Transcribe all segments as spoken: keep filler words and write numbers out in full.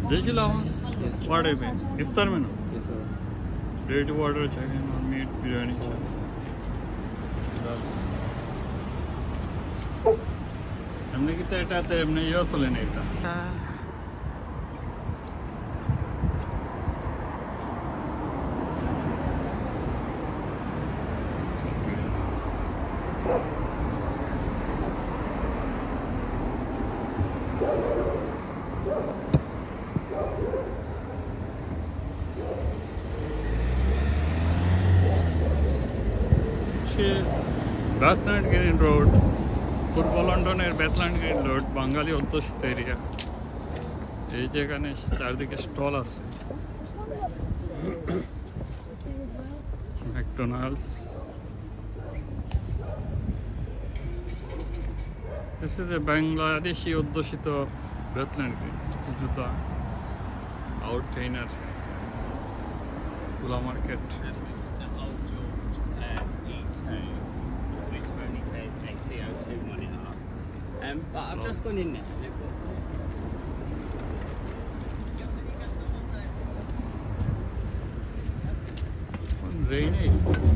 Veg allowance? Yes. What happened? Iftar menu? Yes, sir. Ready water, chicken or meat, biryani. हमने कितना इटा तो हमने यो सोले नहीं था Bathland Green Road, Purbo London er Bathland Green Road, Bangali অধ্যুষিত area এই যেখানে চারদিকে স্টল আছে McDonald's This is a Bangladeshi অধ্যুষিত Bathland Green জুতা আউটটেইনার Pula Market Um, but I've just gone in there. Rainy.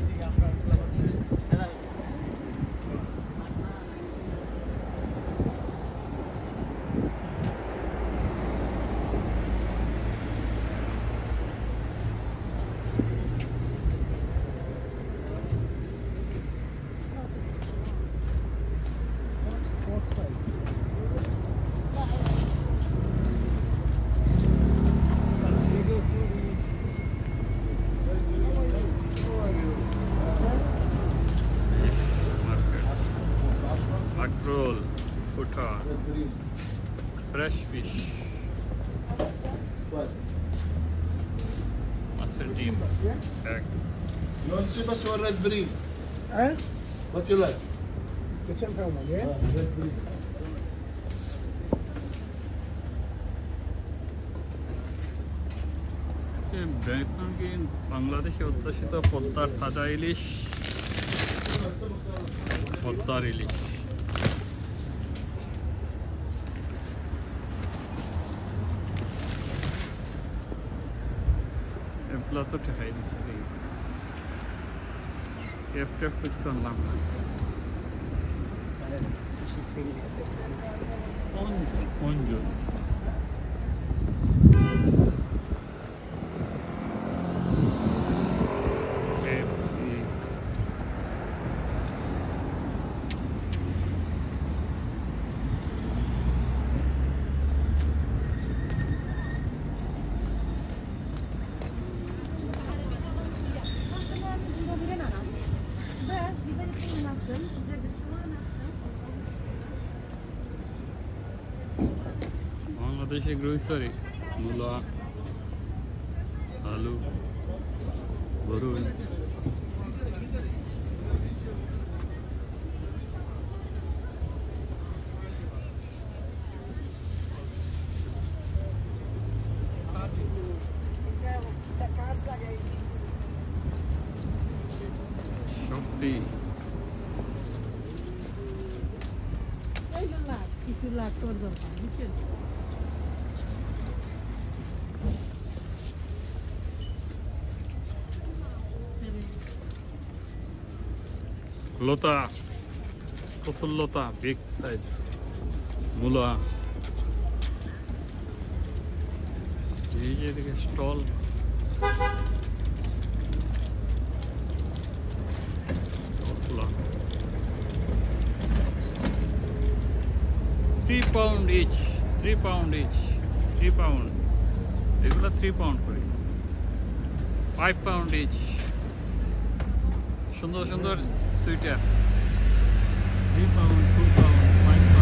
Roll, putta, fresh fish, mustard team, egg. You want sibas or red breed? Eh? What you like? The ten pound one, yeah? Ah, red breed. Bathland বাংলাদেশে অধ্যুষিত পদ্মার তাজা ইলিশ পদ্মার ইলিশ এগুলো তো ঠেকাই দিচ্ছে কেফ টেফ কিছু আনলাম না Anjan Bangladeshi grocery, mula, aloo, barun. Shopee. Lota, Kosul Lota, big size. Mula. This is stall. Three pound each. Three pound each. Three pound. Regular three pound for it. Five pound each. Sundar Sundar sweeter. Three pound, two pound, five pound.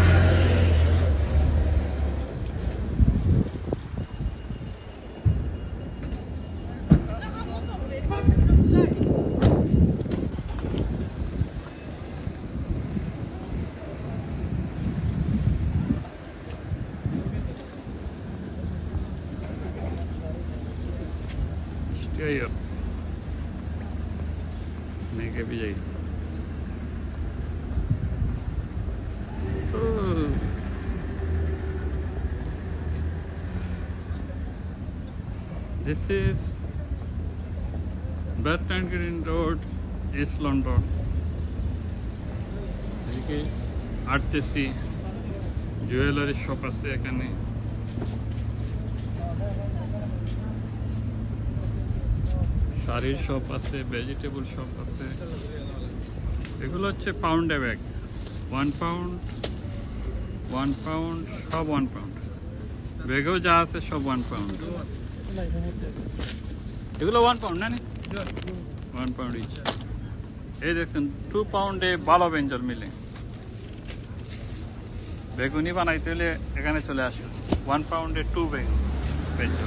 Stay here. Make a vijay. So This is Bethnal Green Road, East London. এদিকে আরতেসি jewellery shop আছে এখানে। শাড়ির shop আছে, vegetable shop আছে। এগুলো হচ্ছে পাউন্ডে bag, one pound one pound সব ওয়ান পাউন্ড। ব্যাগেও যা আছে সব ওয়ান পাউন্ড। এগুলো ওয়ান পাউন্ড না ওয়ান পাউন্ড ইচ। এই দেখছেন টু পাউন্ডে ভালো বেঞ্জল মিলে। বেগুনি বানাইতে হলে এখানে চলে আসুন, ওয়ান পাউন্ডে টু বেগুন বেঞ্জল।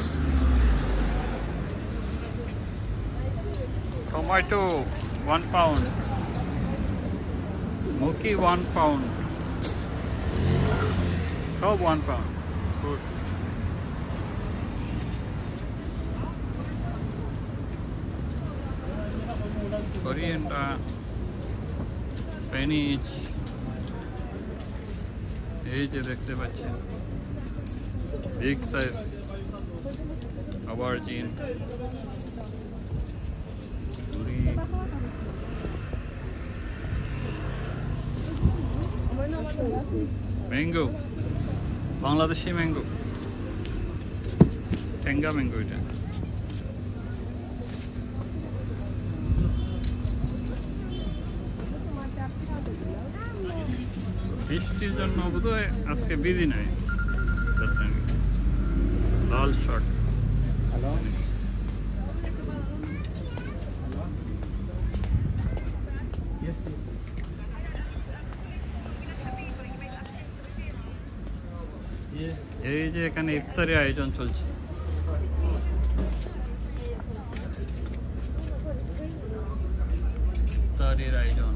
টমেটো ওয়ান পাউন্ড, মুখি ওয়ান পাউন্ড, সব one pound. Good. coriander, spinach, এই যে দেখতে পাচ্ছেন বিগ সাইজ aubergine, ঝুরি, ম্যাঙ্গো, বাংলাদেশি ম্যাঙ্গো, টেঙ্গা ম্যাঙ্গো এটা। বৃষ্টির জন্য বোধহয় আজকে বিজি নাই। লাল শাক, এই যে এখানে ইফতারি আয়োজন চলছে। ইফতারির আয়োজন।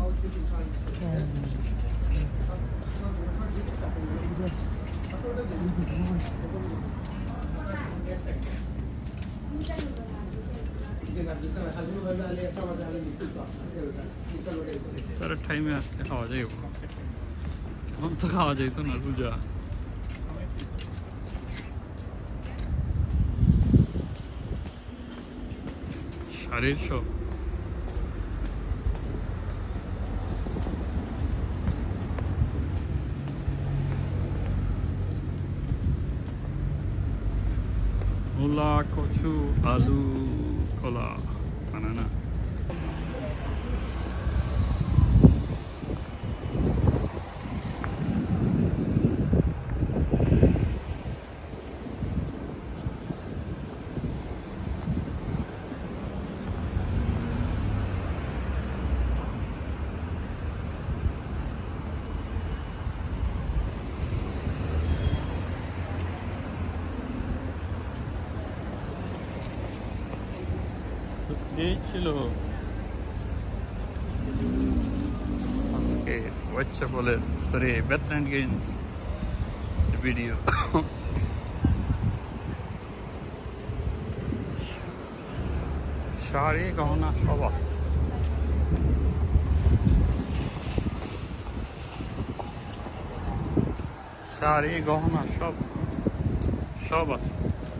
তার টাইমে আসলে খাওয়া যাইব, এখন তো খাওয়া যাইত না রোজা। শাড়ির শপ, মূলা, কচু, আলু, কলা, বানানা। এই ছিল আজকে হোয়াটসঅ্যাপের sorry Bethnal Green video. Sari গহনা সব আছে। শাড়ি গহনা সব সব আছে।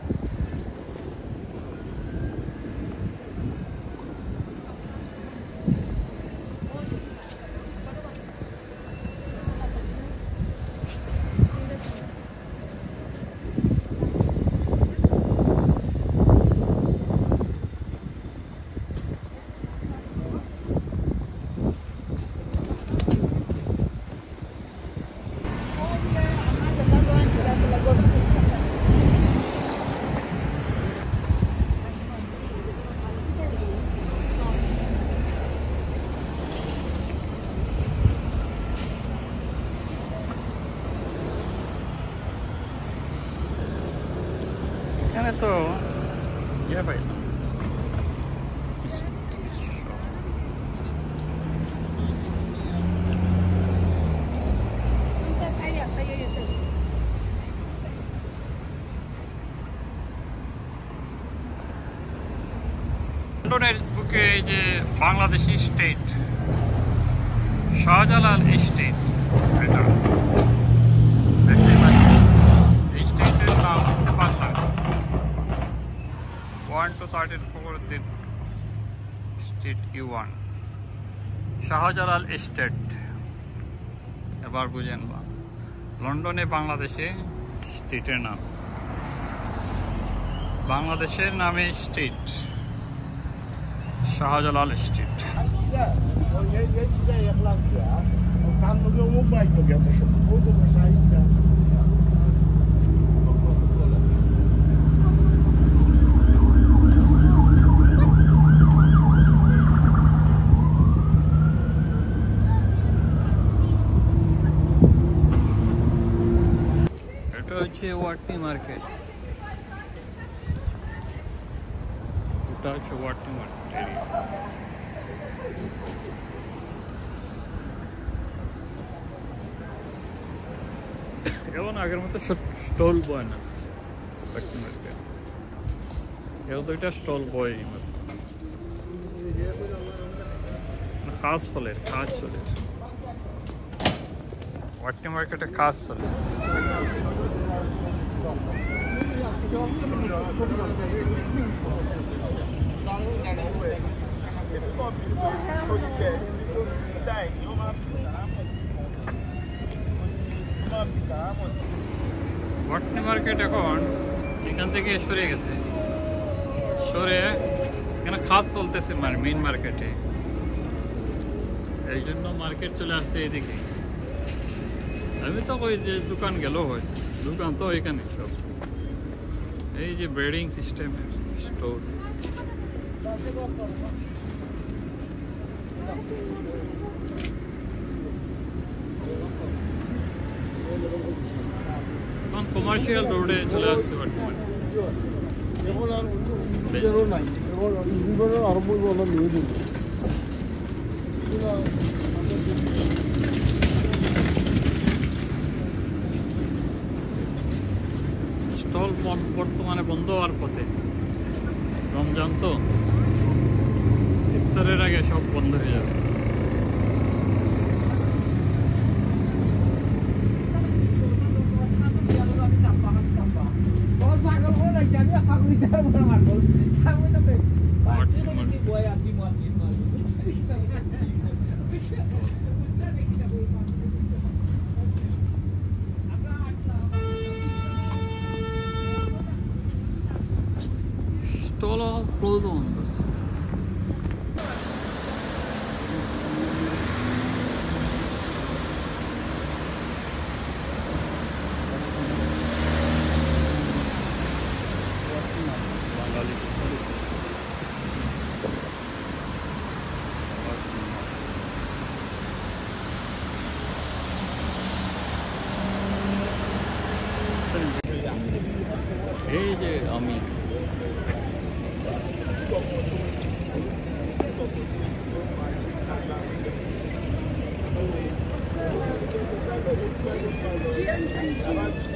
এখানে তো ইয়ে পাইলাম লন্ডনের বুকে এই যে বাংলাদেশি স্টেট শাহজালাল স্টেট, এটা দেখতে পাচ্ছি। এই স্টেটের নাম হচ্ছে বাংলা। থার্টিন ফোর দিন street U one Shahjalal estate. এবার বুঝেন বা লন্ডনে বাংলাদেশে স্ট্রিটের নাম, বাংলাদেশের নামে স্ট্রিট শাহজালাল স্ট্রিট। এটা হচ্ছে ওয়াটনি মার্কেট, এটা হচ্ছে ওয়াটনি মার্কেট এরিয়া। এখন আগের মতো স্টল বয় না ওয়াটনি মার্কেট, এখন তো এটা স্টল বয় খাস চলে, খাস চলে ওয়াটনি মার্কেটে, খাস চলে। ওয়াটনি মার্কেট এখন এখান থেকে সরে গেছে, সরে এখানে খাস চলতেছে মেইন মার্কেটে, এই জন্য মার্কেট চলে আসছে এদিকে। আমি তো ওই যে দোকান গেল হয়, দোকান তো এখানে সব, এই যে ব্রেডিং সিস্টেমের স্টোর। এখন কমার্শিয়াল রোডে চলে আসছে বর্তমানে। এখন আর নিজেরও নাই, এখন জীবনের আরম্ভ বলা নিয়ে দিল। স্টল বর্তমানে বন্ধ হওয়ার পথে, রমজান তো, ইফতারের আগে সব বন্ধ হয়ে যাবে। Stall all closed on this. এই যে আমি G and